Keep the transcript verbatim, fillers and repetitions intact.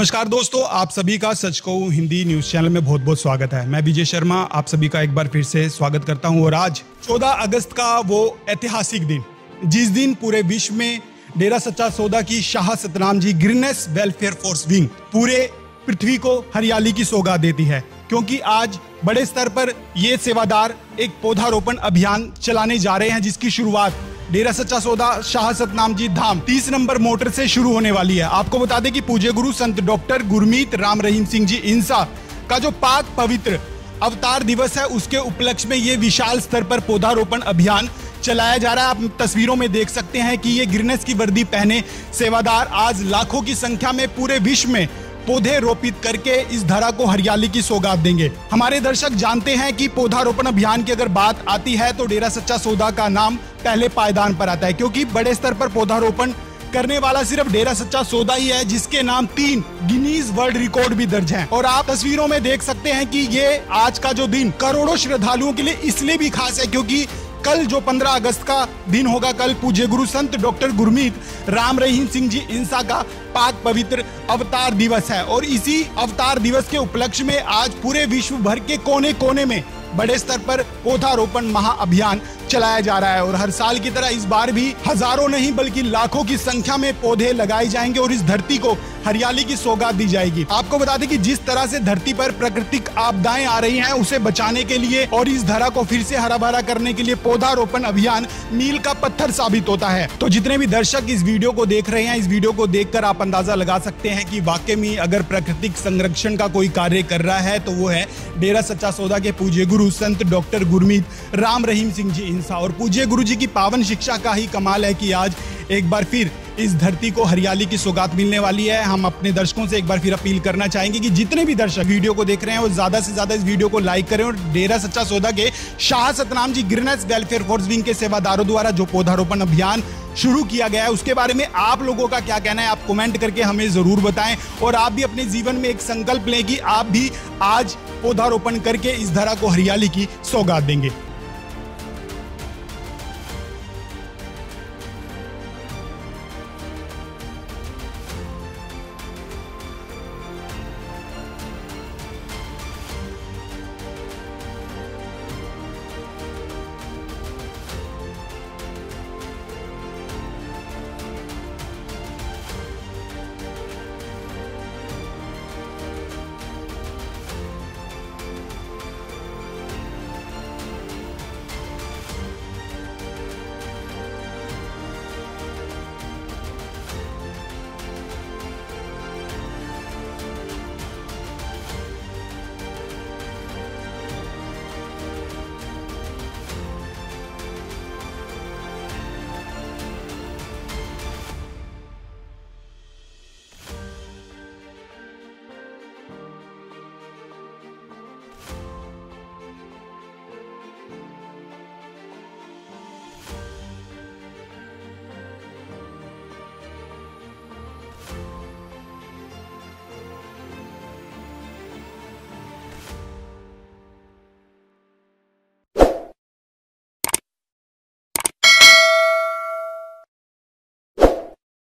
नमस्कार दोस्तों, आप सभी का सच कहूं हिंदी न्यूज चैनल में बहुत बहुत स्वागत है। मैं विजय शर्मा आप सभी का एक बार फिर से स्वागत करता हूं। और आज चौदह अगस्त का वो ऐतिहासिक दिन, जिस दिन पूरे विश्व में डेरा सच्चा सौदा की Shah Satnam ji greenness welfare force wing पूरे पृथ्वी को हरियाली की सौगात देती है, क्योंकि आज बड़े स्तर पर ये सेवादार एक पौधारोपण अभियान चलाने जा रहे हैं, जिसकी शुरुआत डेरा सच्चा सौदा शाह सतनाम जी धाम तीस नंबर मोटर से शुरू होने वाली है। आपको बता दें कि पूज्य गुरु संत डॉक्टर गुरमीत राम रहीम सिंह जी इंसा का जो पाक पवित्र अवतार दिवस है, उसके उपलक्ष्य में ये विशाल स्तर पर पौधारोपण अभियान चलाया जा रहा है। आप तस्वीरों में देख सकते हैं कि ये ग्रीननेस की वर्दी पहने सेवादार आज लाखों की संख्या में पूरे विश्व में पौधे रोपित करके इस धरा को हरियाली की सौगात देंगे। हमारे दर्शक जानते हैं कि पौधारोपण अभियान की अगर बात आती है तो डेरा सच्चा सौदा का नाम पहले पायदान पर आता है, क्योंकि बड़े स्तर पर पौधारोपण करने वाला सिर्फ डेरा सच्चा सौदा ही है, जिसके नाम तीन गिनीज वर्ल्ड रिकॉर्ड भी दर्ज हैं। और आप तस्वीरों में देख सकते हैं कि ये आज का जो दिन करोड़ों श्रद्धालुओं के लिए इसलिए भी खास है, क्योंकि कल जो पंद्रह अगस्त का दिन होगा, कल पूज्य गुरु संत डॉक्टर गुरमीत राम रहीम सिंह जी इंसा का पाक पवित्र अवतार दिवस है। और इसी अवतार दिवस के उपलक्ष्य में आज पूरे विश्व भर के कोने कोने में बड़े स्तर पर पौधारोपण महाअभियान चलाया जा रहा है। और हर साल की तरह इस बार भी हजारों नहीं बल्कि लाखों की संख्या में पौधे लगाए जाएंगे और इस धरती को हरियाली की सौगात दी जाएगी। आपको बता दें कि जिस तरह से धरती पर प्राकृतिक आपदाएं आ रही हैं, उसे बचाने के लिए और इस धरा को फिर से हरा भरा करने के लिए पौधारोपण अभियान मील का पत्थर साबित होता है। तो जितने भी दर्शक इस वीडियो को देख रहे हैं, इस वीडियो को देखकर आप अंदाजा लगा सकते हैं कि वाकई में अगर प्राकृतिक संरक्षण का कोई कार्य कर रहा है तो वो है डेरा सच्चा सौदा के पूज्य गुरु संत डॉक्टर गुरमीत राम रहीम सिंह जी इंसा। और पूज्य गुरु जी की पावन शिक्षा का ही कमाल है कि आज एक बार फिर इस धरती को हरियाली की सौगात मिलने वाली है। हम अपने दर्शकों से एक बार फिर अपील करना चाहेंगे कि जितने भी दर्शक वीडियो को देख रहे हैं वो ज्यादा से ज्यादा इस वीडियो को लाइक करें और डेरा सच्चा सौदा के Shah Satnam ji greenness welfare force wing के सेवादारों द्वारा जो पौधारोपण अभियान शुरू किया गया है, उसके बारे में आप लोगों का क्या कहना है, आप कमेंट करके हमें जरूर बताएं। और आप भी अपने जीवन में एक संकल्प लें कि आप भी आज पौधारोपण करके इस धरा को हरियाली की सौगात देंगे।